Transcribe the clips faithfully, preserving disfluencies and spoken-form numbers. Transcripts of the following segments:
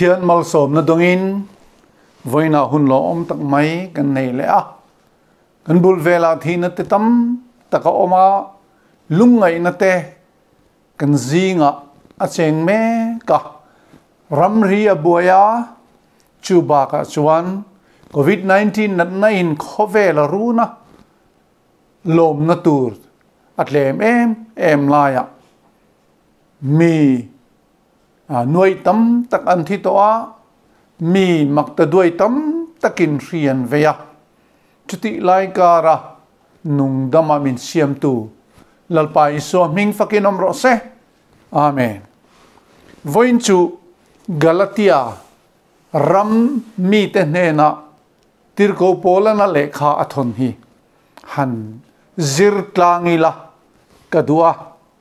pathian mal som na dongin voina hun lo om tak mai kan nei le a kan bul vela thina te tam taka oma lungai na te kan zinga a cheng me ka ramri a buaya chuba ka chuan covid nineteen nat na in khovela runa lom na tur atlem em em laya mi nuôi tấm tak an thi toa mi mặc ta đuôi tấm takin rian veya chuti lai kara nung dama min siam tu lalpai so ming fakin om ro se amen voin chu Galatia ram mi te nena tirko pola na lehkha athon hi han zirtlangila kadua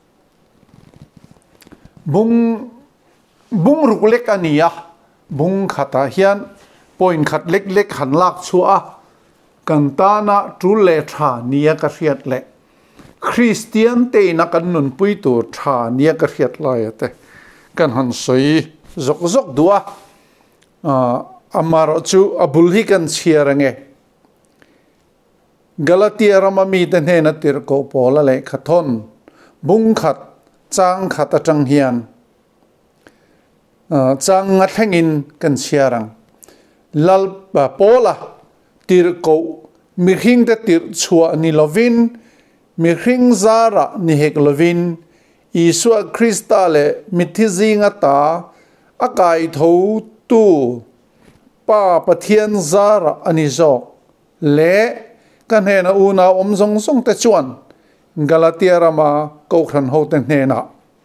bung bung ruklek ania bung khata hian point khat lek lek han lak chua kantana trule tha nia ka riat le Christian te na kan nun pui tu tha nia ka riat lai ate kan han soi zok zok dua amaro chu abul hi kan chiarange Galatia ramami ten he na tir ko pola le khathon bung khat chang khata chang hian chang nga thengin kan chiarang lal pa pola tir ko mi hing te tir chua ni lovin mi hing zara ni hek lovin Isua Krista le mithizinga ta akai tho tu pa pathian zara ani zo le kan he na una om zong song te chuan Galatia rama ko khan ho te hne na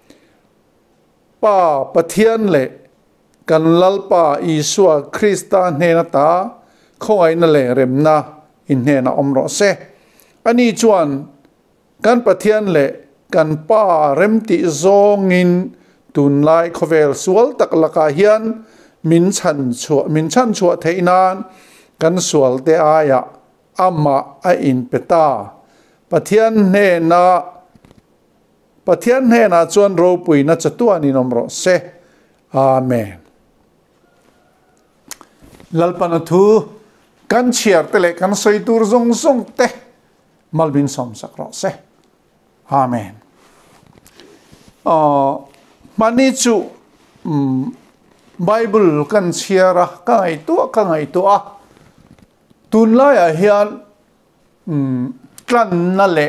pa pathian le kan lalpa Isua Krista hne na ta khoi na le rem na in hne na om ro se ani chuan kan pathian le kan pa rem ti zong in tun lai khovel sual tak laka hian min chan chua min chan chua theinan kan sual te aya ama a in peta pathian hne na pathian hne na chuan ro pui na chatuan in om ro se amen lalpana thu kan chiar te le kan soi tur zong zong te malbin som sak ro se amen uh, mani chu um, Bible kan chiara ka ngai tu ka ngai tu a tun la ya hian um, tlan na le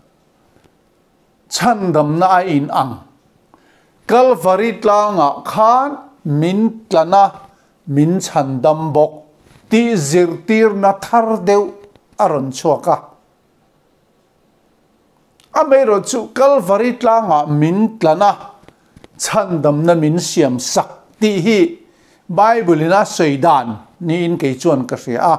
chandam na in ang Calvary tlanga khan min tlana min chandam bok ti zirtir na thar deu aron chuaka amero chu Calvary tlanga min tlana chandam na min siam sak ti hi Bible na soidan ni in ke chuan ka ria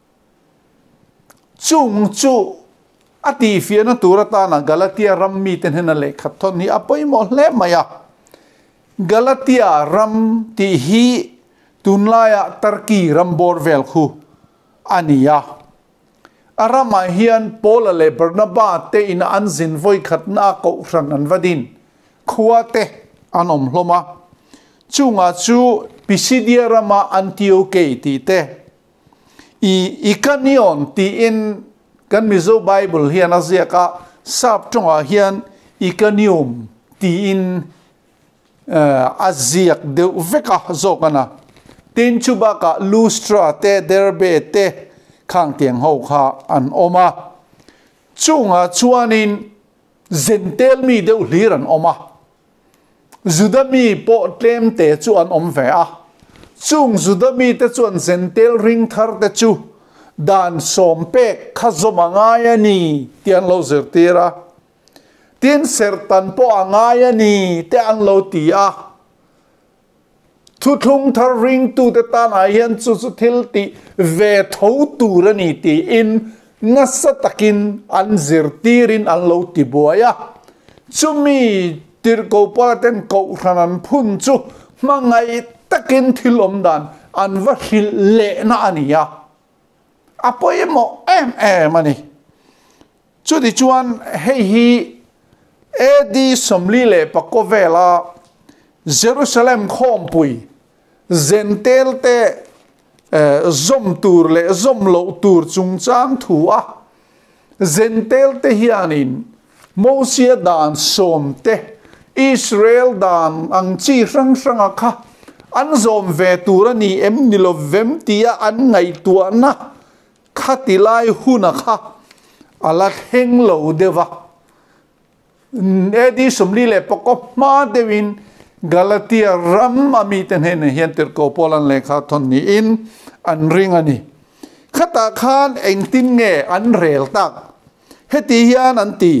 chung chu ati fiana turata na Galatia ram mi ten hena le khathon ni apoi mo hle maya Galatia ram ti hi tunlaya tarki ram borvel khu ania arama hian Paul le Barnaba te in anzin voi khatna ko ran an vadin khuate anom hloma chunga chu Pisidia rama Antioche ti te i ikanion ti in kan mizo Bible hian azia ka sap chunga hian ikanium ti in uh, aziak de veka zokana tin chuba ka Lustra te Derbe te khang tiang ho kha an oma chunga chuanin zentel mi de liran oma Zudami po tlem te chuan om ve a chung zudami te chuan zentel ring thar te chu dan som pek khazoma ngaya ni tian lo zirtira tin sertan po angaya ni te ang lo ti a thu thung thar ring tu te tan a hian chu chu thil ti ve tho tur ani ti in ngasa takin an zirtirin an lo ti boya chumi tir ko paten ko ranan phun chu mangai takin thilom dan an va hil le na ania apoi mo em em ani chu di chuan hei hi edi somli le pakovela Jerusalem khom pui zentel te zom tur le zom lo tur chung chang thua zentel te hianin Mosia dan som te Israel dan ang chi rang rang kha an zom ve tura ni em nilo vem tia an ngai tua na khatilai huna kha alak heng lo deva edi somli le pokop ma devin Galatia ram ami ten hen hian ter ko polan lekha thon ni in an ring ani khata khan eng tin nge an rel tak heti hian an ti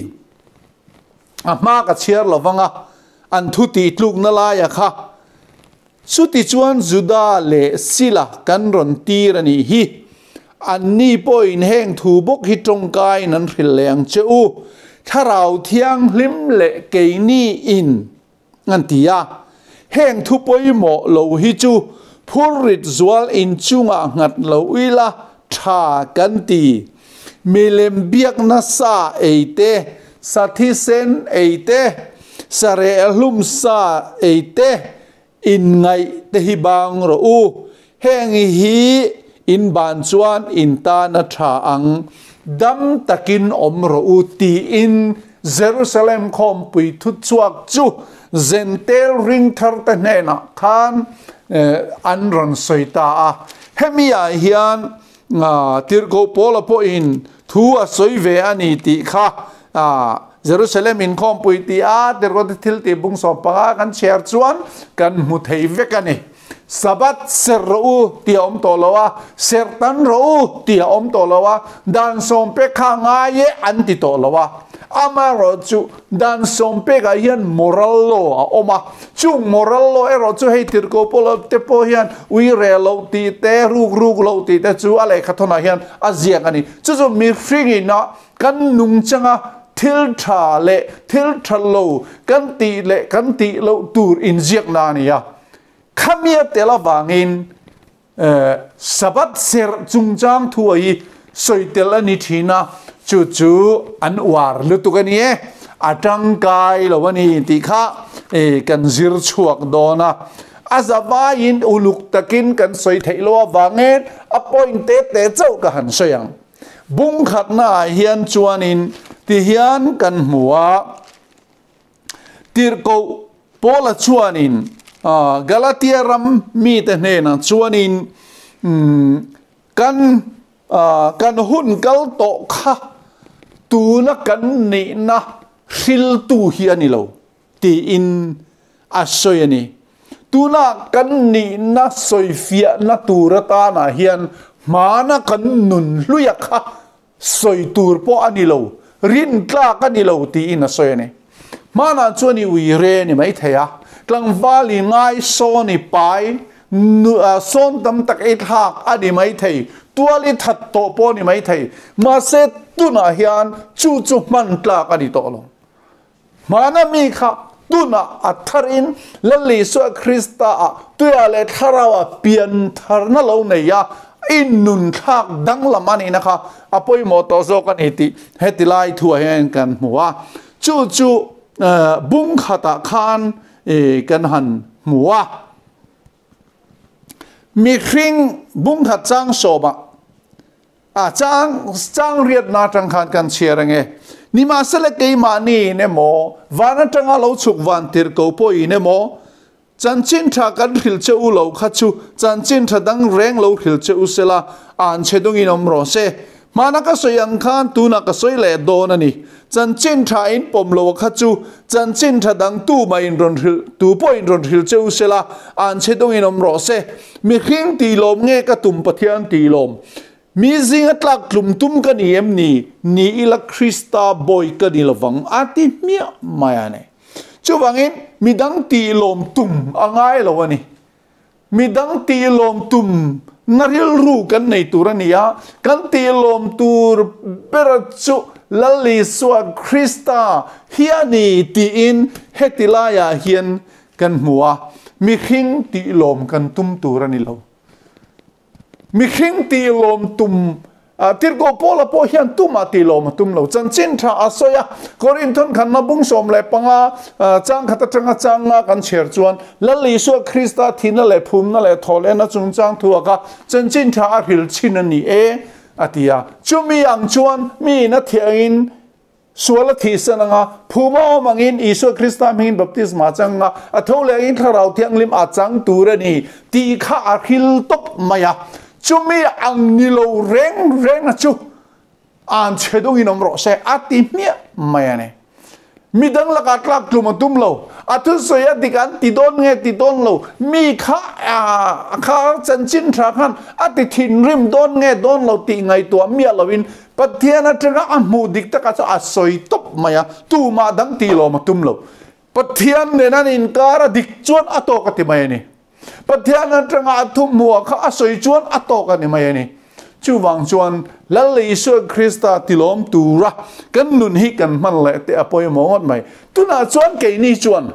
ama ka chiar lovanga an thu ti tluk na la ya kha suti chuan juda le sila kan ron tir ani hi an ni poin heng thu bok hi tong kai nan ril leng cheu tharau thiang hlim le ke ni in ngan tia heng thu poi mo lo hi chu phurrit zual in chunga ngat lo ila tha kan ti milem biak na sa eite sathi sen eite sare alum sa eite in ngai te hi bang ro u heng hi in ban chuan in ta na tha ang dam takin om ro u ti in Jerusalem khom pui thu chuak chu zentel ring thar ta nena khan an ron soita a hemia hian tirgo pola po in thu a soi ve ani ti kha a Jerusalem in khom pui ti a tirgo thil ti bung so pa kan share chuan kan mu thei vekani sabat ser ro ti om to lawa ser tan ro ti om to lawa dan som pe kha nga ye an ti to lawa ama ro chu dan som pe ga hian moral lo a oma chu moral lo e ro chu hei tir ko polo te po hian ui re lo ti te ruk ruk lo ti te chu ale khathona hian aziak ani chu chu mi fringi na kan nung changa thil tha le thil thal lo kan ti le kan ti lo tur in ziak na ni ya khamia tela wangin sabat ser chungchang thuai soitel ani thina chu chu an war lutukani e atang kai lowani ti kha e kan zir chuak dona azawa in uluk takin kan soi thailo wangen appointe te chau ka han soyang bung khat na hian chuanin ti hian kan muwa tirko pola chuanin Galatia ram mi te hena chuanin kan kan hun kal to kha tu na kan ni na hil tu hi ani lo ti in asoi ani tu na kan ni na soi fia na tur ta na hian mana kan nun luya kha soi tur po ani lo rin tla kan ni lo ti in asoi ani mana chuani wi re ni mai theya tlang vali ngai so ni pai son tam tak et hak ani mai thei tuali that to po ni mai thei ma se tu na hian chu chu man tla ka ni to lo mana mi kha tu na atharin lalli so krista a tu ya le tharawa pian thar na lo nei ya in nun thak dang lamani na kha apoi mo to zo kan eti hetilai thu hen kan muwa chu chu bung khata khan e kan han muwa mi khring bung khat chang soba a chang chang riat na tang khan kan chiarange ni ma sele ke ma ni ne mo wana tanga lo chuk wan tir ko poi ne mo chan chin tha kan khil che u lo kha chu chan chin tha dang reng lo khil che u sela an chedung inom ro se mana ka soyang khan tu na ka soi le don ani chan chin tha in pom lo kha chu chan chin tha dang tu ma in ron hil tu po in ron hil che u sela an chedung inom ro se mi khing ti lom nge ka tum pathian ti lom mi zing atlak tlum tum ka ni em ni ni ila krista boy ka ni lawang ati mi maya ne chu wangin mi dang ti lom tum angai lo ani mi dang ti lom tum naril ru kan nei turania kan ti lom tur perachu lalli swa krista hiani ti in hetilaya hian kan muwa mi khing ti lom kan tum turani lo mi khing ti lom tum tir go pola po hian tuma ti lo ma tum lo chan chin tha asoya korinthon khan na bung som le panga chang khata changa changa kan cher chuan lali so krista thina le phum na le thole na chung chang thua ka chan chin tha a hil chin ani e atia chumi ang chuan mi na thiangin suala thisa nga phuma mangin isu krista mingin baptisma changa athole in tharau thianglim a chang turani ti kha a hil top maya chumi ang nilo reng reng na chu an chedong inom ro se ati mia maya ne midang la katlak tluma tumlo atu soya dikan tidon nge tidon lo mi kha a kha chanchin tha khan ati thin rim don nge don lo ti ngai to mia lovin pathiana tanga amu dik ta ka a soi top maya tu ma dang ti lo ma tumlo pathian ne nan in kara dik chuan ato ka ti maya ni pathian tanga thum mua kha asoi chuan atok ani mai ani chu wang chuan lalli su krista tilom tura kan nun hi kan man le te apoi mongot mai tuna chuan ke ni chuan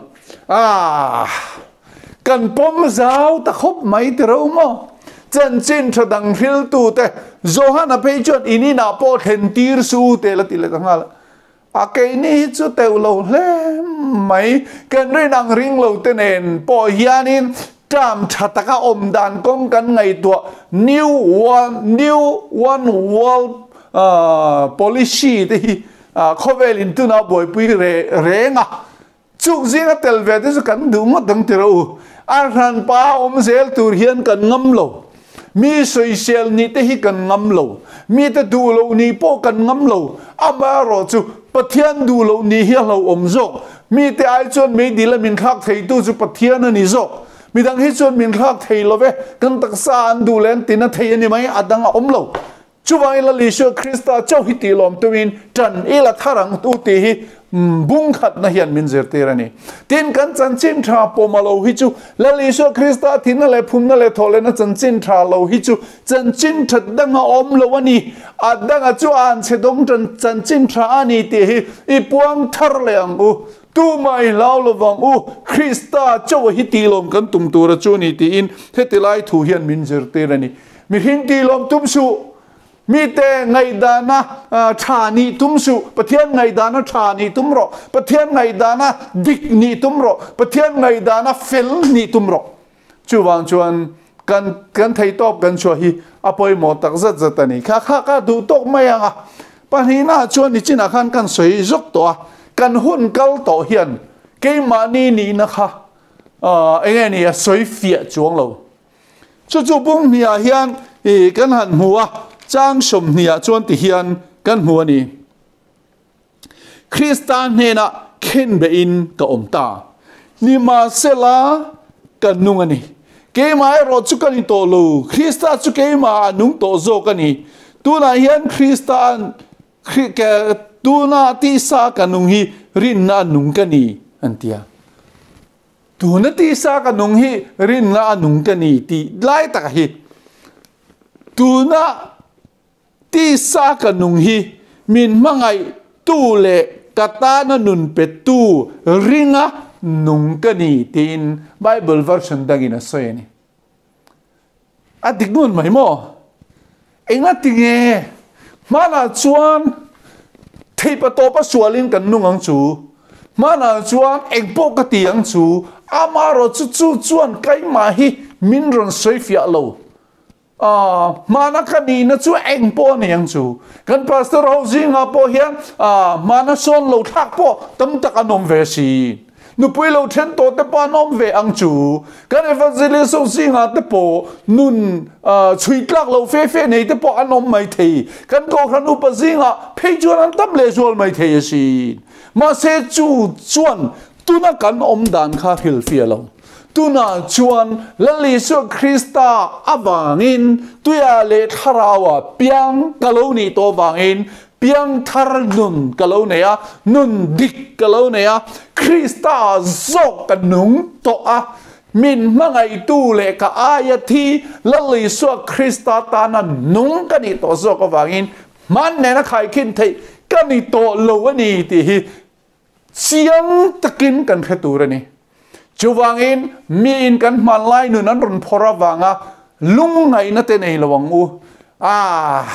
a kan pom zau ta khop mai te ro mo chen chin thadang hil tu te zohana pe chuan ini na po then tir su te la ti le tangal a ke ni chu te lo le mai kan ri nang ring lo te nen po hianin tram chataka om dan kong kan ngai tua new one new one world uh, policy te hi khovel in tu na boy pui re renga chuk zinga telve te kan du mo dang tiro ar han pa om zel tur hian kan ngam lo mi social ni te hi kan ngam lo mi te du lo ni po kan ngam lo amaro chu pathian du lo ni hi lo om zo mi te ai chon me dila min khak thei tu chu pathian ni zo mi dang hi chuan min khak thei lo ve kan tak sa an du len tin a thei ani mai adang om lo chuwai la li shu krista chau hi ti lom tuin tan ila tharang tu ti hi bung khat na hian min zer te rani tin kan chan chin tha pomalo hi chu la li shu krista tin le phum na le thole na chan chin tha lo hi chu chan chin that dang om lo ani adang a chu an che dong chan chan chin tha ani ti hi i puang thar le ang u tu mai lao lo wang u krista chaw hi ti lom kan tum tur chu ni ti in hetilai thu hian min zer te rani mi hin ti lom tum su mite ngai dana thani tum su pathian ngai dana thani tum ro pathian ngai dana dik ni tum ro pathian ngai dana fel ni tum ro chu wang chuan kan kan thei top kan chu hi apoi mo tak zat zat ani kha kha ka du tok mai anga panina chuan ni china khan kan soi zok to kan hun kal to hian ke mani ni na kha a enge ni a soi fia chuang lo chu chu bung ni a hian e kan han hua chang som ni a chuan ti hian kan hua ni Kristan hena khen be in ka om ta ni ma sela kan nung ani ke mai ro chu kan to lo Krista chu ke ma nung to zo kan ni tu na hian Kristan ke tu na ti sa kanung hi rin na nung kani antia tu na ti sa kanung hi rin na nung kani ti lai ta hi tu na ti sa kanung hi min mangai tu le kata na nun pe tu ringa nung kani tin Bible version dagina soyani atik nun mai mo enga tinge mana chuan thei pa to pa sualin kan nungang chu mana chuan engpo ka tiang chu amaro chu chu chuan kai ma hi min ron soi fia lo a mana ka ni na chu engpo ne yang chu kan pastor housing a po hian a mana son lo thak po tam tak anom ve si nu pui lo then to te pa nom ve ang chu kan evangelist so singa te po nun chui tlak lo fe fe nei te po anom mai thei kan ko khan u pa zinga phei chuan an tam le zol mai thei si ma se chu chuan tu na kan om dan kha hil fia lo tu na chuan lali su krista awangin tuya le tharawa piang kaloni to wangin piang thar nun kalau nea nun dik kalau nea Krista zok kanung to a min mangai tu le ka ayati lali su Krista ta na nung kani to zok awangin man ne na khai kin thei kani to lo ani ti hi siang takin kan khaturani chuwangin mi in kan manlai nu nan ron phora wanga lung ngai na te nei lawang u a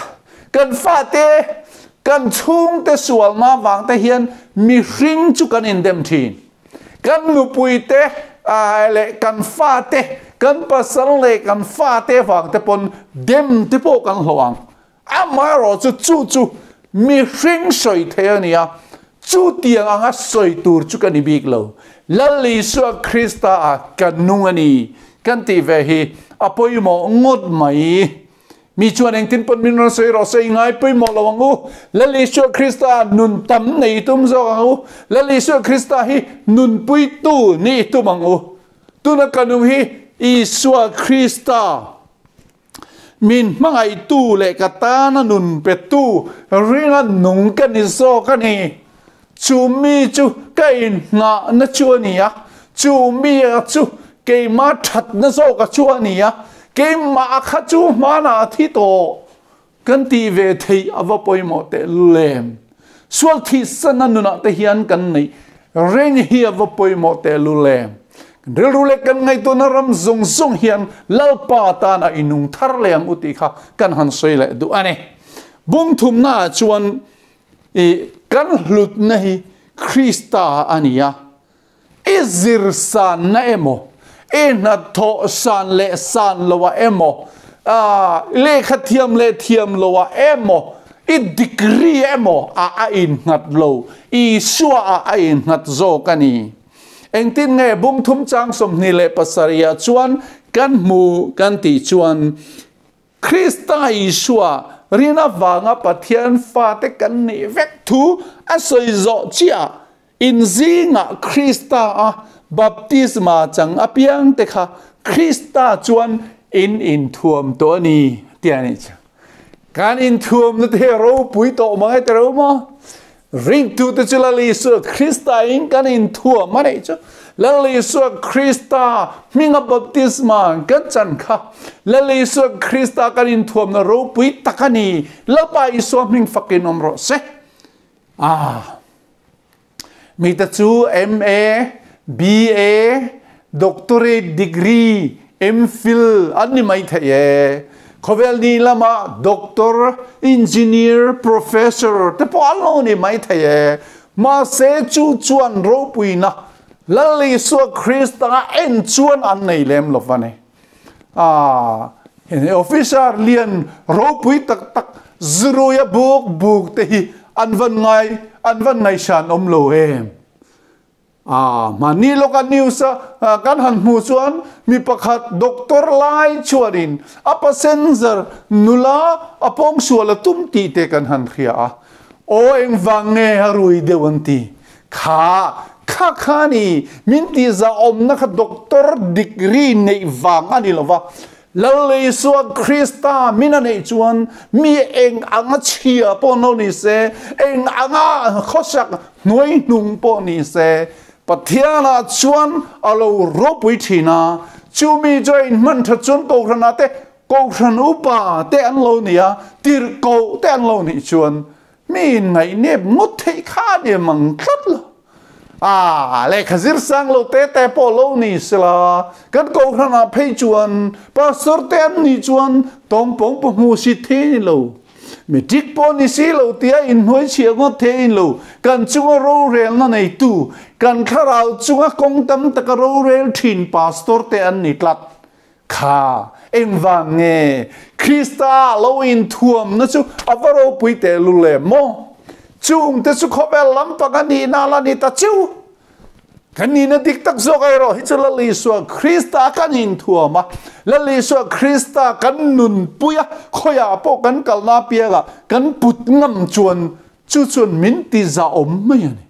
กันฟาเตกันชุ่งแต่สวลมาวังแต่เฮียนมีริงจุกันอินเดมทีนกันนุปุยเตอะไรกันฟาเตกันปัสสาวะกันฟาเตวังแต่ปนเดมที่พวกกันหวังอามาโรจูจูจูมีริงสวยเทียนี่อ่ะจูเตียงอ่ะสวยตูร์จุกันอีบิกโลแล้วลิสุคริสต์อ่ะกันนุ่งนี่กันที่เวฮีอภัยหมองดไหมมีชวนเองที่ปนมินรสวยรสวยง่ายไปหมดละวังอูและลิสุคริสต์นุนตั้มในตุ้มโซอูและลิสุคริสต์ฮีนุนปุยตู้นี่ตุ้มังอูตุนักกันนุ่งฮีอิสุคริสต์มินมังไอตู้เล็กตานะนุนเป็ดตู้เรื่องนุ่งกันนิโซกันนี่จูมีจูกันงาณชัวนี่อะจูมีจูเกมาทัดนะโซกับชัวนี่อะเกมาขัดจูมานาที่โตกันตีเวทีอวปอยหมดเตเลมส่วนที่สนันนุนักเทียนกันนี่เร่งเฮียอวปอยหมดเตลุเลมเรื่องรู้เล็กกันไงตัวนรำทรงทรงเฮียนเล่าปาตานะอินุงทาร์เลมอุติค่ะกันหันสวยเลยดูอันนี้บุ้งทุ่มหน้าชวนกันหลุดในคริสต์อันนี้อิซิรสานนะเอโมเอ็นทอสานเลสานลวะเอโมอ่าเลขเทียมเลเทียมลวะเอโมอิดิกรีเอโมอาอินหัดโลอีชัวอาอินหัดโซกันนี้เอ็งตินไงบุ้งทุ่มจังสมนิเลปัสริยาชวนกันมูกันติชวนคริสต์อิชัวรีน่าวางอปัทยันฟาเตกันนี่เวกทูอาศัยโจเจียอินซิงะคริสต์อ่ะบัพติศมาจังอภิยังเตค่ะคริสต์ชวนอินอินทวมตัวนี้เตียนี่จ้ะการอินทวมนั่นเทเราปุยโตมาให้แต่เรามาริงตูตจุลลิสุคริสต์อินกันอินทวมมาได้จ้ะแล้วลิสุคริสต์มิงบัพติศมากันจันค่ะแล้วลิสุคริสต์กันอินทวมนะเราปุยตะกันนี่แล้วไปสวมมิงฟักกินอมรสเซอ่ามีแต่จู เอ็ม เอ บี เอ doctorate degree เอ็ม ฟิล อันนี้ไม่ใช่เอเขาเวลนี้ละมา doctor engineer professor แต่พออันนี้ไม่ใช่เอมาเสจูจวนรูปุยนะแล้วลิสุคริสต์เอ็นจวนอันนี้เล่มลฟันเออ่าเห็น official เรียนรูปุยตักตักซรูยบุกบุกแต่อันวันไงอันวันไงฉันอมโลเอมอ่ามานี่โลกันนิวส์กันหันมูส่วนมีประคัดด็อกเตอร์ไลชวรินอัปเซนเซอร์นุลาอปองส่วนละตุ้มตีเตกันหันเขียโอเอ็งฟังเงฮารุยเดวันตีข้าข้าข้านี่มินตีจะอมนักด็อกเตอร์ดีกรีในฟังอันนี้ละวะแล้วเลยส่วนคริสต์มินาในจวนมีเองอ่างเชียปนนิเสเองอ่างข้อสักหน่วยนุ่งปนิเสปะเทียนาชวนเอาเรารบวิธีนาจูมีใจมันถ้าจนโกขนาดเตโกขนุปาเตอันโลเนี่ยติรโกเตอันโลนี่ชวนมีไงเนี่ยมุดที่ข้าเนี่ยมังคัดละอ่าเลขซิรสังโลเตเตปโลนี่สละกันโกขนาดเพจวนปัสสุเตนนี่ชวนตองปงปมูสิเทนี่โลมีจิกปนิสิโลเตียอินหัวเชียงเทนโลกันจุงโรเรลนั่นไอตูกันข้าเราจุงกงตั้มตะกโรเรลทินปัสสุเตนนี่กลัดข้าเอ็งวังเงคริสต์โลอินทวมนั่นจูอวโรปุยเตลุเลโมจุงแต่สุขเบลลัมปกันนี่นาลานิตาจูกันนี่นะดิกตักโซกไอโรฮิจลลิสวคริสต์กันอินทัวมาลลิสวคริสต์กันนุนปุยขอยาปอกันกัลนาเปียกกันปุดงำจวนจุจวนมินติซาอมไม่ยัน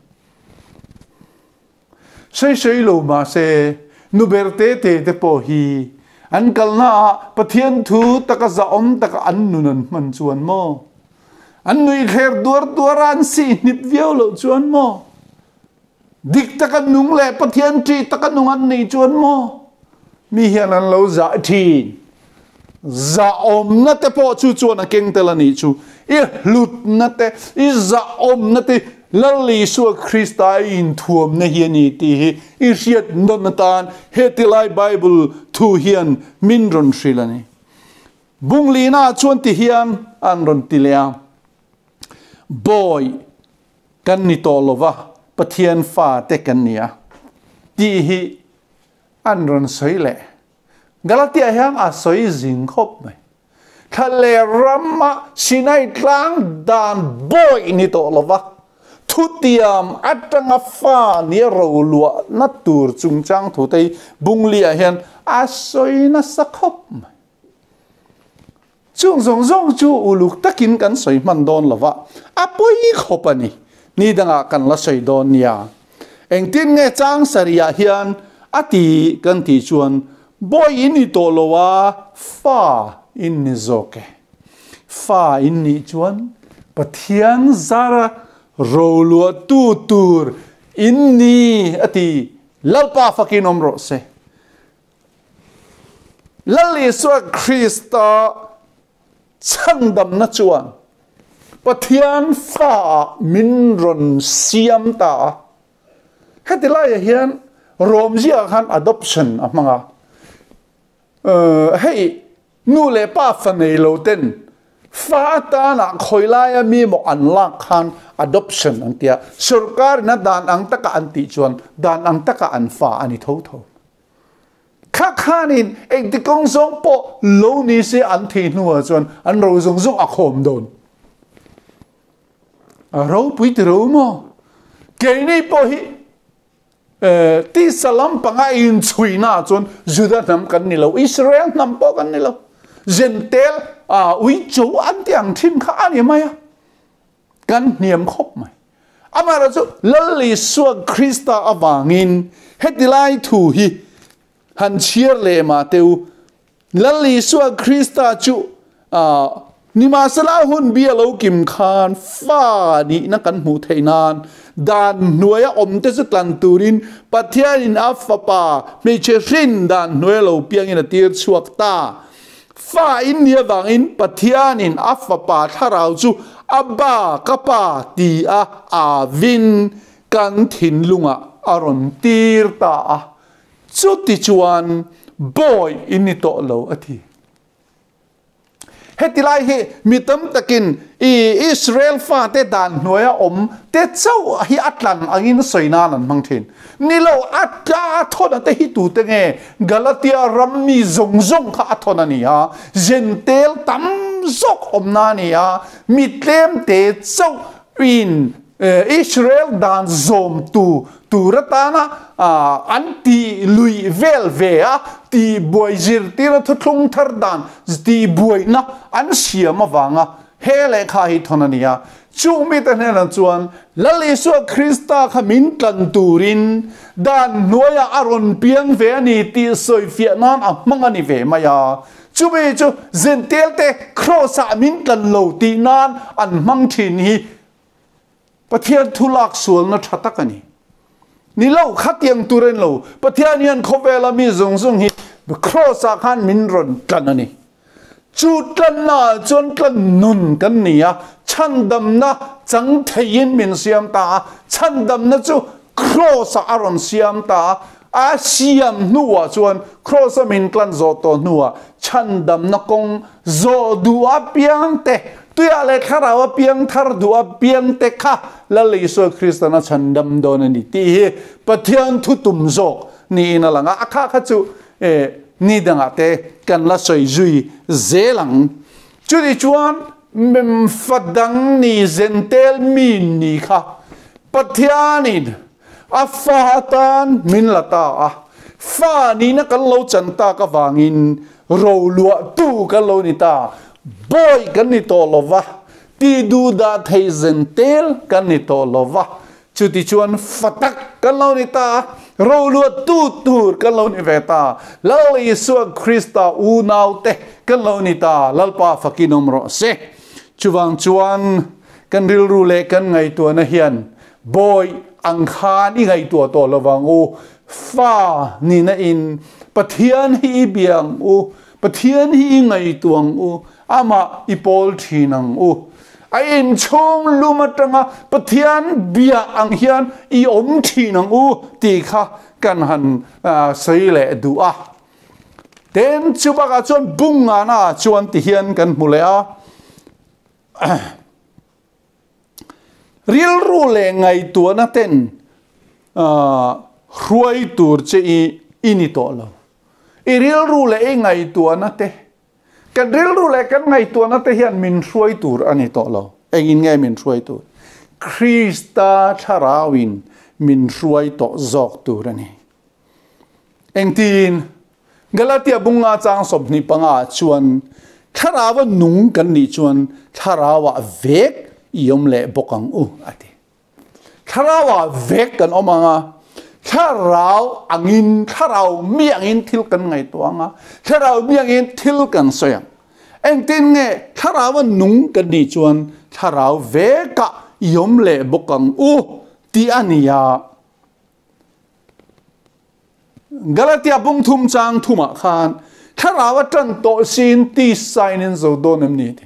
ใช่ใช่โลมาเซนูเบร์เตเตเตปอฮีอันกัลนาปะเทียนทูตะกะซาอมตะกะอันนุนันมันจวนโมอันนุยเคร์ดัวดัวรันสีนิบเวียวโลจวนโมดิกตะกันนุงเล่ปะเทียนจีตะกันนุงอันนี้จวนโมมีเฮียนันเราจะทีจะอมนัตเตปอจูจวนเก่งเตลันนี้จูอีลุดนัตเตอีจะอมนัตเตลลิสุคริสต์อินทวมในเฮียนี่ที่อีเชียดนนตานเฮติไลไบเบิลทูเฮียนมินรอนชิลนี่บุงลีน่าชวนติเฮียนอันรนติเลียบอยกันนิโตโลวะปะเทียนฟ้าเตกันเนียตีฮีอันรนสวยแหละกาลาเตียยังอาศัยจิงคบไหมทะเลรัมมาสินัยกลางดานบอยนิโตโลวะทุติยามอัตงฟ้าเนี่ยเราลัวนัดตูร์จุงจังทุตัยบุงลีเฮียนอาศัยนัสคบไหมจุงจงจงจูอุลุกตะกินกันสวยมันโดนละวะอาปุยขบนี่นี่ดังกันละสวยโดนเนี่ยเองตินเงจังสริยาเฮียนอติกันที่ชวนบอยอินิโตโลวะฟ้าอินนิโซเกฟ้าอินนิชวนปะเทียนซาระโรลัวตูตูร์อินนีอติลลปาฟักินอมโรเซลลิสวคริสตาช่างดำนัจวนปะเทียนฟ้ามินรนเสียมตาให้ติลายเฮียนโรมเจียกัน adoption อ่ะมั้งอ่ะเอ่อให้นูเลป้าฟันในโลเทนฟ้าตาหนักคอยลายมีหมกอันลักขัน adoption อันเดียสุรการนัดดานอังตะกะอันติจวนดานอังตะกะอันฟ้าอันนี้ทั้งทั้งข้าข้านินเอกที่กงสงปอโลนี้เสียอันที่นัวจวนอันเราสงสงอักโหมโดนเราปุยตรู้มั้งเกนี่ปอฮีเอ่อที่สลัมปังอินชุยน่าจนจุดนั้นกันนี่เราอิสราเอลนำปอกันนี่เราเจนเทลอ่าวิจูอันที่อังทิมข้าอันนี้ไหมอ่ะกันเนียมครบไหมอามาเราจะลลิสวคริสตาอวางินเฮติไลทูฮีฮันเชียร์เลมาเตวลลิสวคริสตาจูอ่านิมาสลาหุนเบียโลกิมคานฟ้านี่นักกันหูเทนานดานหน่วยอมเตสตันตูรินปัทยานินอัฟฟาปาไม่เชรินดานหน่วยโลเปียงอินตีร์สวกตาฟ้าอินเนียวังอินปัทยานินอัฟฟาปาถ้าเราจูอับบากปาตีอาอาวินกันถินลุงอารอนตีร์ตาจุดที่จวนบอยอินนิโตโลอทีเฮติไลเฮมีตั้มตะกินอีอิสราเอลฟ้าเตดานหน่วยอมเตเจ้าฮิอัตลันอังอินสวยนานันมังเทนนี่เราอัตตาทนแต่ฮิตูเตงเงกาลาเตียรัมมีซงซงข้าทนนี่ฮะเจนเทลตั้มซกอมนานี่ฮะมีเต็มเตเจ้าอินอิสราเอลดานซอมตูตูรัตานะอันที่ลุยเวลเวียที่บวยจิรติระทุงทาร์ดานที่บวยนะอันเสียมาวังอ่ะเฮเลขาฮิทนานียจูมิตเนนันจวนลลิสวคริสตาขมินตันตูรินดานหน่วยอารอนเปียงเวนีที่สวยเฟียนันอ่ะมังอันนี้เวมายาจูเบจูเซนเทลเตครอสามินตันโลตีนานอันมังทินฮีปะเทียนทุลักสวนนัทตักนี่นี่เราขัดยังตุเรนเราปะเทียนยันเขาเวลามีซงซงฮิครอสาขันมินรอนกันนี่จุดกันน่ะจนกันนุนกันนี่อ่ะฉันดำนะจังเทียนมินเสียมตาฉันดำนะจูครอสอารอนเสียมตาอาเซียมนัวจวนครอสมินกันโจโตนัวฉันดำนะกงโจดูอาเปียงเตตัวอะไรข้าเราเปียงทาร์ดูอาเปียงเตค่ะแล้วลิสวคริสต์นะฉันดำโดนนี่ที่ปะเทียนทุตุมโจนี่นั่นแหละอาข้าข้าจูเอนี่ดังอาเตกันละสวยจุยเซลังจุดที่ชวนมิมฟัดดังนี่เซนเทลมินนี่ค่ะปัทยานินอัฟฟาตันมินละตาฟ้านี่นักกันเราจันตากวางินเราลัวตู้กันเรานี่ตาบอยกันนี่โตลวะที่ดูดาเทเซนเทลกันนี่โตลวะจุดที่ชวนฟัดกันเรานี่ตาเราลัวตูตูกันเรานี่เวตาแล้วยิสวคริสต์อูนาวเตกันเรานี่ตาลลปาฟักินอมรเซชวังชวนกันริลรูเลกันไงตัวนะเฮียนบอยอังคารนี่ไงตัวตัวระวังอูฟ้านี่นะอินปะเทียนฮีเบียงอูปะเทียนฮีไงตัวอูอามาอีโพลทีนังอูไอ้อินชงลูมาตังอ่ะปะเทียนเบียอังเฮียนอีอมทีนังอูตีค่ะกันหันอ่าใส่เละดูอ่ะเต็นชุบกาชวนบุ้งงานาชวนติเฮียนกันหมดเลยอ่ะเรียลรู้เลยไงตัวนั่นเต้นรวยตัวจะอินิโตเราอีเรียลรู้เลยไงตัวนั่นเต้กันเรียลรู้เลยกันไงตัวนั่นเต้เฮียนมินรวยตัวอันนี้โตเราเองไงมินรวยตัวคริสตาชาราวินมินรวยโตจอกตัวนี่เองทีนกาลาเตียบุงอาจางสมนิปังอาชวนชาราวนุงกันนี่ชวนชาราวเวกยมเล่บกังอูอติชาราวเวกกันอมังอาชาราวอังอินชาราวมีอังอินทิลกันไงตัวงาชาราวมีอังอินทิลกันสยังเอ็งตินเงชาราวนุงกันนี่ชวนชาราวเวกยมเล่บกังอูที่อันนี้ยากาลาเตียบุงทุมจางทุมาขานถ้าเราว่าจันโตสินตีไซนินโซโดนมนี่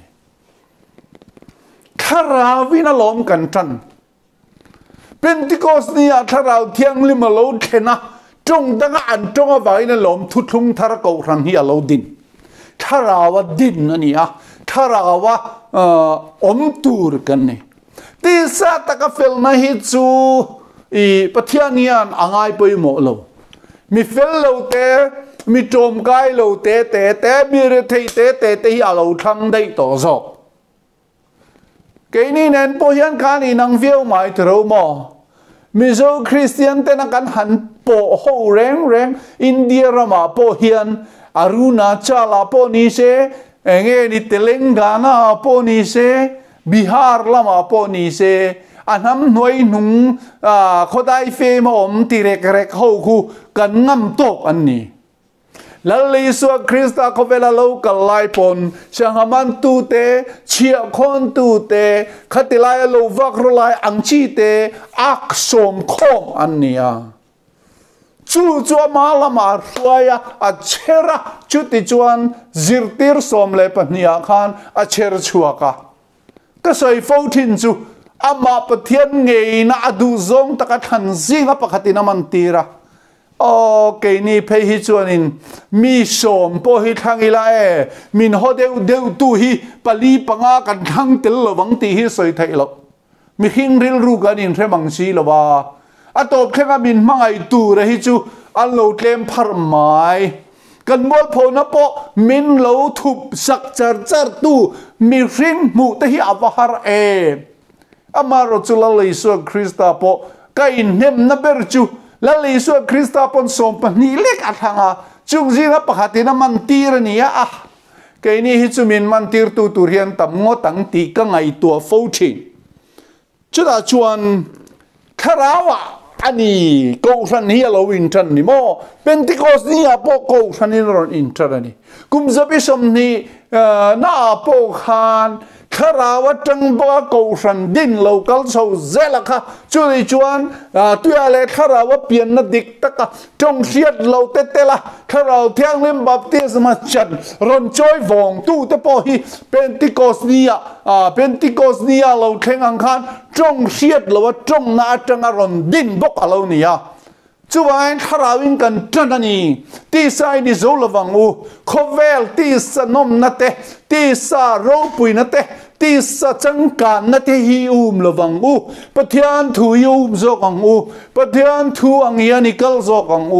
ถ้าเราวินาล้อมกันจันเป็นที่กอสเนี่ยถ้าเราเที่ยงลิมาโลดเทนะจงดังอันจงเอาไว้ในล้อมทุทุงทาระกอรันเฮียโลดินถ้าเราว่าดินอันนี้อ่ะถ้าเราว่าอมตูรกันนี่ที่สัตตะกเฟลนะฮิจูอีปะเทียนียนอ่างไอไปหมดเลยมีเฟลโลเตมีโจมกายโลเตเตเตมีเรทเตเตเตอาโลทั้งได้ต่อจอกเกนี่เน้นพยันคานีนังเฟียวหมายถึงเราหมอมิโซคริสเตียนเตนักันหันโปโฮแรงแรงอินเดียรามาโปเฮียนอารุณาชาลาโปนิเซเองเอนิเตเลงกานาโปนิเซบิฮาร์ลามาโปนิเซอันนั้นหน่วยหนุ่งเขาได้เฟมอมตีเรกเรกเขาคู่กันง่ำตกอันนี้แล้วลิสวคริสต์เขาเวลาเรากันไล่ปนช่างมันตูเตเชียคนตูเตขัดไล่เราวักรไล่อังชีเตอักสมคมอันนี้จู่จู่มาละมาสวยอัจฉริจุดที่จวนซิรติร์สมเลปนียขันอัจฉริชัวกะก็ใส่ฟูทินจูอามาปะเทียนเงยน่าดูซงตะกัดหันซิงอ่ะปะขัดน้ำมันตีระโอเคนี่เพย์ฮิจวนินมีสมพอฮิทางอีลาเอมินฮอเดวเดวตูฮิปลีปังอากันทั้งเตลวังตีฮิสวยไทยหรอกมีหินริลรูกันอินเทมังซีละว่าอัตบแค่มินมังไอตูระฮิจูอันโลเตมพาร์มายกันมอลพอนับปอมินโลทุบสักจาร์จาร์ตูมีริงมุตฮิอวหารเออามาโรจุลลิสุคริสตาโปก็อินเนมนับเบอร์จูลลิสุคริสตาปนสมปนีเล็กอัฐางจุงจีนับปะขัดน้ำมันตีรนี่อ่ะก็อินี่ฮิจุมินมันตีรตูตุเรียนตั้งงตั้งตีก็ไงตัวฟูชินจุดอาชวนคาราวะอันนี้กูสันนี้เราอินทรันนี่โมเป็นที่กูสันนี้ปกูสันนี้เราอินทรันนี่กุมจะไปสมนี่น่าปกขานคาราวะจังบ้ากูสันดินเรากัลโซเซลค่ะจุดจวนตัวอะไรคาราวะเปลี่ยนนัดดิกตะกะจงเสียดเราเตเตละคาราวเที่ยงเล่มบัพติสมาจันรอนจอยวงตู้เตปอฮีเป็นที่กูสันนี้อ่าเป็นที่กูสันนี้เราแข่งอังคารจงเสียดเราว่าจงน่าจังรอนดินบกเราเนี่ยจวนคาราวินกันจันนี่ที่สายดิโซลวังอูคเวลที่สนมนัตเตที่สาโรปุยนัตเตที่สจังการนัตเตฮิอุมลวังอูปะเทียนทูยุมโซกังอูปะเทียนทูอังยานิกลโซกังอู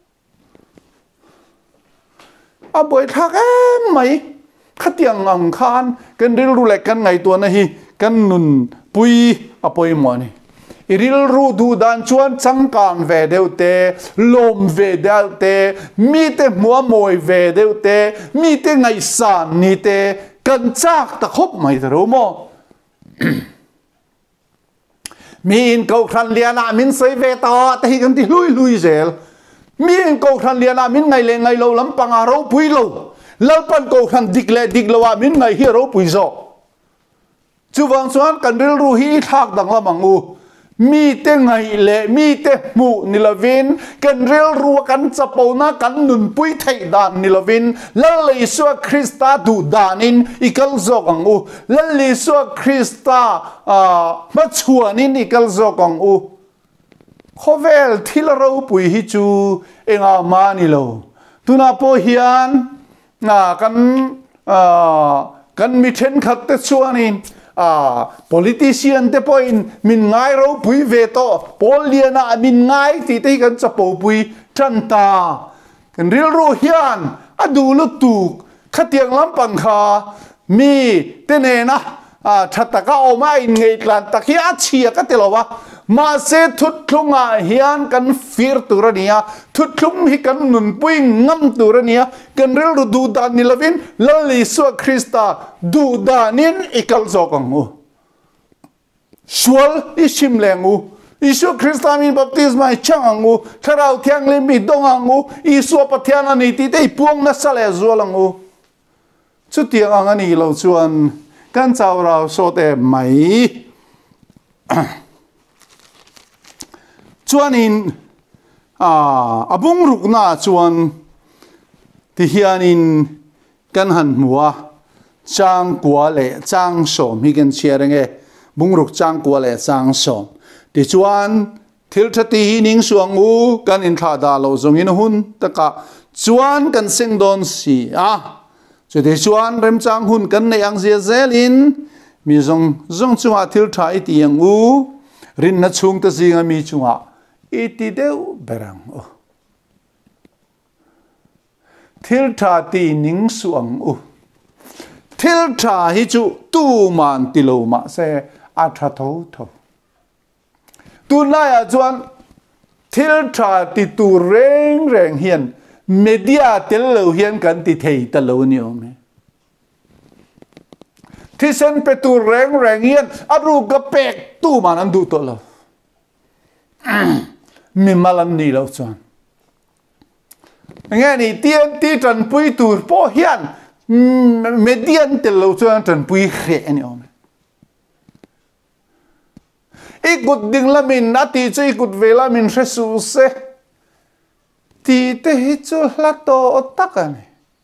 อาบวยทักเอ็มไหมขัดยังอังคารกันเรียนรู้แหลกกันไงตัวนะฮีกันนุนปุยอภัยมันนี่อิริลรูดูดันชวนสังการเวเดวเตลมเวเดลเตมีเตมัวมวยเวเดวเตมีเตไงสานนี่เตกันจากตะคบไม่รู้มั้งมีอินกูครันเลียนามินใส่เวตาแต่ฮีกันที่ลุยลุยเซลมีอินกูครันเลียนามินไงเลงไงเราลำปังอาเราปุยเราแล้วปันกูครันดิกเลดิกละว่ามินไงฮีเราปุยโซจูวังส่วนกันเรียนรู้ฮีทักดังละมังอูมีเตงไงเละมีเตมูนิลวินกันเรียลรัวกันจะปนากันนุนปุยไทยดานนิลวินแล้วเลยสัวคริสตาดูดานินอีกลโซกังอูแล้วเลยสัวคริสตาอ่ามาชวนินอีกลโซกังอูขเวลที่เราปุยฮิจูเองอามานิโลตุนาโปเฮียนอ่ากันอ่ากันมีเทนขัดเตชัวนินอ่า politician เตปอยน์มินง่ายเราปุยเวโตโปเลียนามินง่ายที่ที่กันจะปูปุยจันตากันเรียลโรเฮียนอดูลุตุกขัดยังลำปังคามีเตเนนะอ่าชัดตะก้าออกมาอินเงยกลันตะขี้อาเชียก็เตลวะมาเสทุดลุงอ่ะเฮียนกันฟิร์ตัวเนียทุดลุงฮิกันนุนปุยงั้มตัวเนียกันเรื่องดูดานิลวินลลิสวคริสตาดูดานินอิคัลโซกังอูชวลอิชิมเลงูอิสุคริสตามินบัพติสมาช่างงูถ้าเราเทียงเลมิดงงูอิสุปฏิญาณนิติได้พวงนัสเลจวลังูสุดที่อันนี้เราชวนกันเจ้าเราโซเตไหมชวนอินอ่าอบุงรุกนาชวนที่เฮียนินกันหันหัวจางกัวเล่จางสมมีกันเชียร์ไงบุงรุกจางกัวเล่จางสมที่ชวนทิลทัตีนิงสวงอูกันอินทาดาเราจงอินหุ่นตะกะชวนกันเซงดอนสีอ่ะจุดที่ชวนเริ่มจางหุ่นกันในอังเซียเซลินมีจงจงจังหวะทิลทาอิตียังอูรินนัดชุงตะซิงมีจังหวะอิติเดวเบรังอูทิลทาตีนิงสวงอูทิลทาฮิจูตูมันติโลมาเซอาทาโตโตตูนายจวนทิลทาติตูเร่งเร่งเฮียนเมดียเตลโลเฮียนกันติเทยตะโลนิโอเมที่เซนเปตูเร่งเร่งเฮียนอารูกเปกตู้มันอันดูตัวเรามีมาลันนี่เราจวนงั้นนี่ที่ที่จันปุยตูร์พอเฮียนเมดียนเตลโลจวนจันปุยเขะนี่โอเมอีกุดดึงละมินนาทีจะอีกุดเวลามินเรซูเซทีเตหิจุลาโตอตักัน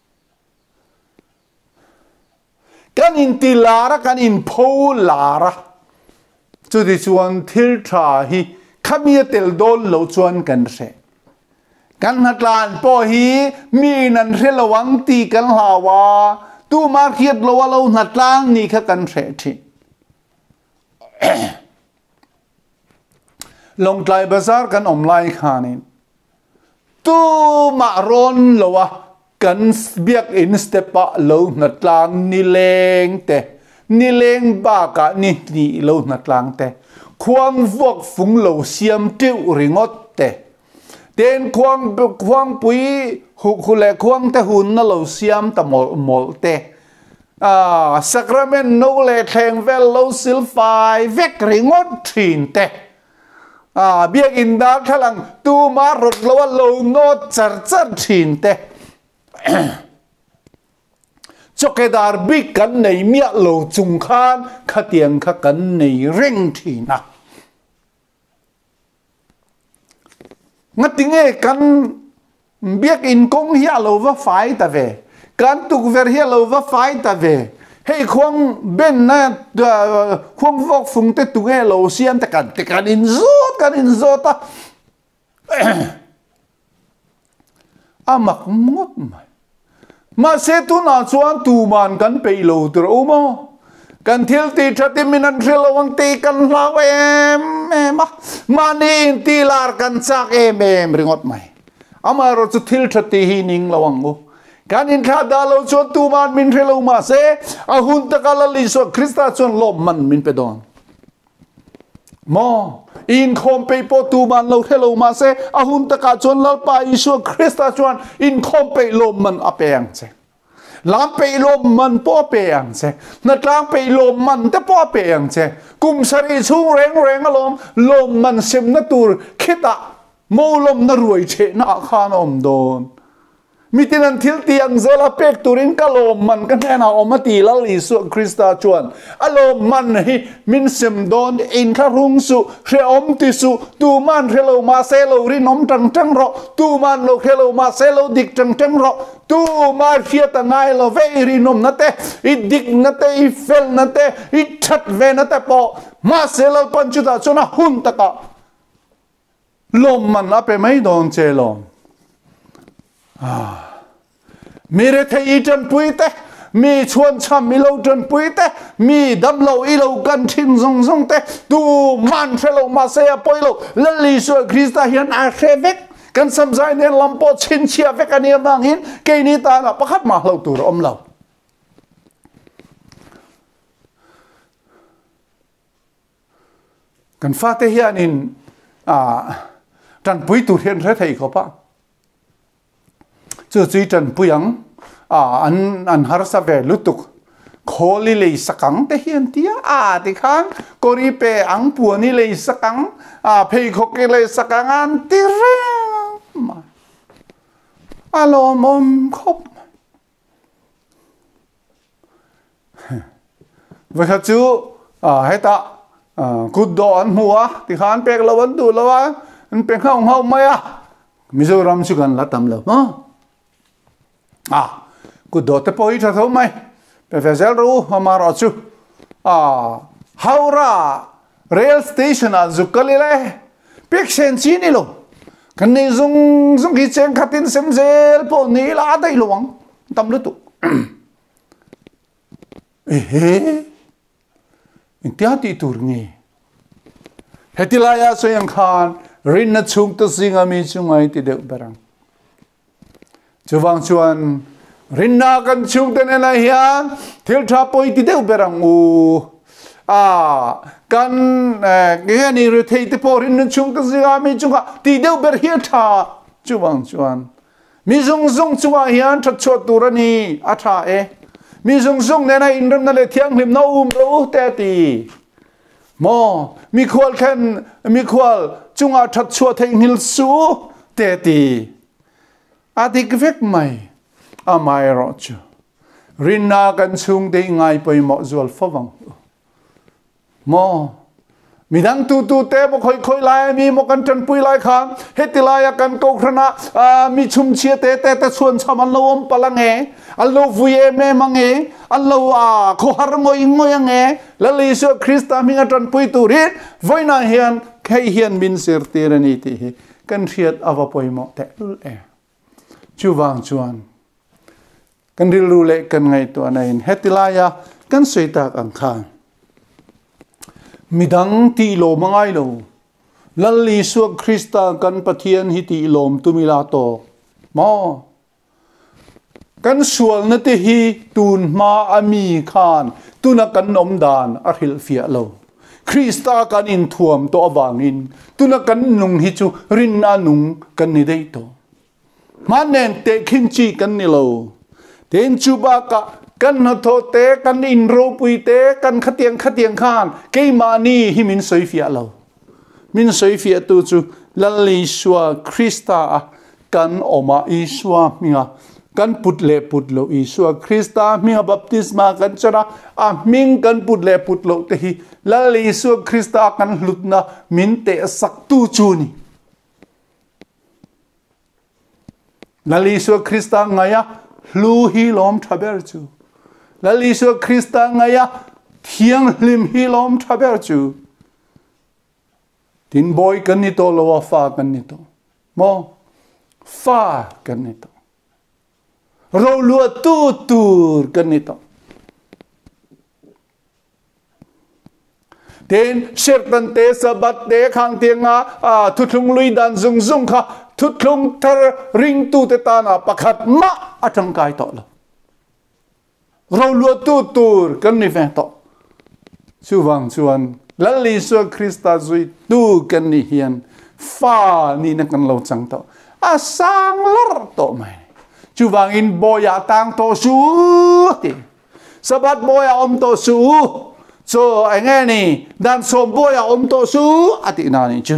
กันอินติลาระกันอินโพลาระจุดที่ชวนทิลทาฮีขมีเตลโดนเหลาชวนกันเสกันหัดลานพอฮีมีนันเรลวังตีกันหาวาตูมาเขียดลวะเราหัดลางนี่ขกันเสทีลงไกลบาซาร์กันอมไลขานินตูมารอนลวะกันเบียกอินสเตปะโลนัดลางนิเลงเตนิเลงบากะนินีโลนัดลางเตควงวกฟุงโลเซียมติวริงอตเตเตนควงควงปุยหุคุเลควงเตหุนนโลเซียมตะมอลมอลเตอ่าสักระเมนโนเลแทงเวลโลซิลไฟเวกริงอตทินเตอ่าเบียกอินดาทลังตูมารถลวโลโนจัดจัดทินเตจกเกดาร์บิกันในเมียโลจุงคานขัดเตียงขักันในเร่งทีนะงัดติงเอกันเบียกอินกงเฮียโลว่าไฟตาเวกันตุกเวรเฮียโลว่าไฟตาเวให้ควงเบนนะควงวอกฟุงเตตุเอโลเซียนแต่กันแต่กันอินโซกันอินโซตาอามักมดมามาเซตุนาชวนตูมันกันไปโลตัวอุโมกันทิลตีชัดมินันเรลวังตีกันลาวเอมเอมมานี่อินตีลาร์กันจากเอมเอมริงอดไหมอามารถจะทิลชัดตีหินิงลาวังโอกันอินข้าดาลชวนตูมันมินเรลมาเซอาหุนตะกาลลิสวคริสต์ชวนลมมันมินเปดอนมออินคอมไปปตูมันเราเทโลมาเซอาหุนตะกาชวนลาปาอิสวคริสต์ชวนอินคอมไปลมมันอเปียงเซลามไปลมมันป้อเปียงเซนัดลางไปลมมันแต่ป้อเปียงเซกุมสรีชูเร่งเร่งลมลมมันเซมนัตูคิดอะโมลมนรวยเชน่าขานอมโดนมิตินันทิลตียงเซลาเป็กตุรินกะลมมันกันแน่นาอมตีลลิสุคริสตาชวนอลมมันฮิมินเซมโดนอินคารุงสุเรอมติสุตูมันเรโลมาเซโลรินอมจังจังรอตูมันโลเรโลมาเซโลดิกจังจังรอตูมาเฟียตังไงโลเวรินอมนัตเตอิดิกนัตเตอิเฟลนัตเตอิชัดเวนัตเตปอมาเซโลปัญจุตาชนะหุนตะกะลมมันอเปไม่โดนเจลมอ่า mi re thei trần pui te mi chuan cham mi lo trần pui te mi đâm lo i lo kan thin zong zong te tu man fe lo ma se poi lo lali so Krista hian a khevek kan samjai nen lampo chin chia vek ani bang hin ke ni ta na pakhat ma lo tur om lo kan fa te hian in a trần pui tu hian re thei ko pa chu chui trần pui ang à anh anh har sa về lúc tục kholi lei sakang te hian tia à ti khang kori pe ang puani lei sakang à phei khok ke lei sakang an ti re ma alo mom khop vậy ha chu à hay ta à cút do anh mua ti khan pe lo an tu lo a anh pe khong hau mai à Mizoram chu kan la tam lo à cút do te poi tha tho mai pe vezel ru hamara chu à haura rail station a zukalile pek sen chi ni lo kan nei zung zung ki cheng khatin sem zel po ni la dai luang tam lu tu eh in tia ti tur ngi hetilaya soyang khan rin na chung to singa mi chungai ti de barang chuwang chuan rin na kan chung te na hian thil tha poi ti de barang u à kan cái này rồi thấy cái bộ rin chung cái gì à mình chung à thì đều biết hiện tha chuang chuan mi zung zung chuang hian thật chuột tu ra ni à tha e mi zung zung này này in na le thiang lim no um lo te ti mo mi khwal khan mi khwal chung à thật chuột thấy hil su te ti à thì cái việc mày à mày rõ chưa rin na kan chung de ngai poi mo zual phawang mo mi dang tu tu te bo khoi khoi lai mi mo kan tan pui lai khang hetilaya kan ko khana a mi chum chia te te te chuan chaman lo om palange allo vuye me mange allo a kho har ngoi ngoi nge lali so Krista mi tan pui tu ri voina hian khai hian min sir te rani ti kan thiat awa poimo te e chuwang chuan kan rilu le kan ngai to anain hetilaya kan soita ang khan midang ti lo mangai lo lalli suak Krista kan pathian hi ti lom tumila to mo kan sual na te hi tun ma ami khan tuna kan nom dan a hil fia lo Krista kan in thuam to awangin tuna kan nung hi chu rin na nung kan ni dei to manen te khin chi kan ni lo ten chu ba ka kan na tho te kan in ro pui te kan khatiang khatiang khan ke mani hi min soi fia lo min soi fia tu chu lalli swa Krista kan oma iswa minga kan putle putlo iswa Krista minga baptisma kan chara a ming kan putle putlo te hi lalli swa Krista kan lutna min te sak tu chu ni lalli swa Krista ngaya lu hi lom thaber chu lalli so Krista ngaya thiang lim hi lom thaber chu tin boy kan ni to lo fa kan ni to mo fa kan ni to ro lu tu tur kan ni to ten shertan te sabat te khang tianga a thutlung lui dan zung zung kha thutlung thar ring tu te ta na pakhat ma atang kai to lo rau lua tu tur kan ni ve to chuwang chuan lalli so Krista zui tu kan ni hian fa ni na kan lo chang to a sang lar to mai chuwang in boya tang to su ti sabat boya om to su so ai nghe ni dan som boya om to su ati na ni chu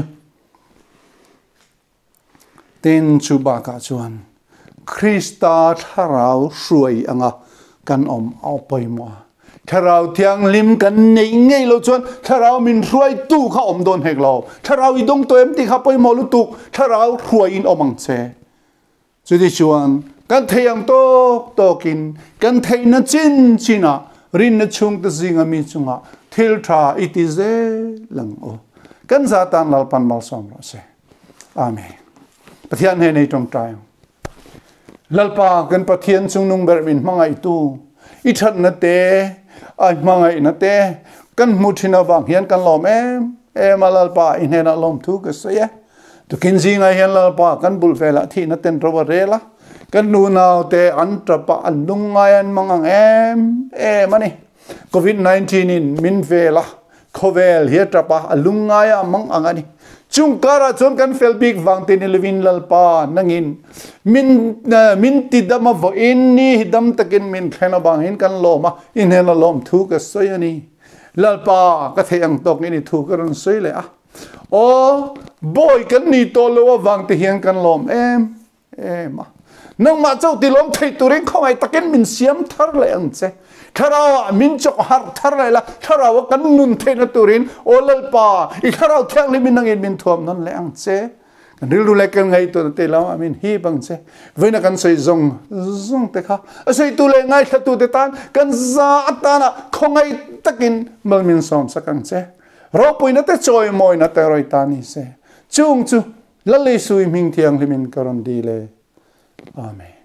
ten chu ba ka chuan Krista tharau suai anga kan om au poi mo tharau thiang lim kan nei ngei lo chuan tharau min ruai tu kha om don hek lo tharau i dong to em ti kha poi mo lu tu tharau ruai in omang che chu di chuan kan theiang to to kin kan thei na chin china rin na chung te zinga mi chunga thil tha it is a lang o kan za tan lal pan mal som ro se amen pathian he nei tong tai lalpa kan pathian chung nung ber min mangai tu i that na te ai mangai na te kan muthina wang hian kan lom em em lalpa in hena lom thu ka se tu kin ji ngai hian lalpa kan bul vela thi na ten ro rela kan nu naw te an trapa an lung ngai an mangang em em ani covid nineteen in min vela khovel hi trapa alung ngai amang angani chung kara chon kan fel big wang te ni levin lalpa nangin min min ti dama vo in ni dam takin min khena bang hin kan loma in hena lom thu ka soyani lalpa ka theyang tok ni thu ka ron soi le a o boy kan ni to lo wang te hian kan lom em em nang ma chau ti lom thei turing khawai takin min siam thar le ang che tharawa min chok har thar le la tharawa kan nun thei na turin olalpa i tharaw thang ni min nangin min thuam non le ang che kan rilu le kan ngai to te law amin hi bang che veina kan soi zong zong te kha asoi tu le ngai thatu te tan kan za atana khongai takin malmin som sakang che ro puina te choi moi na te roi tani se chung chu lalei sui ming thiang limin karon di le amen.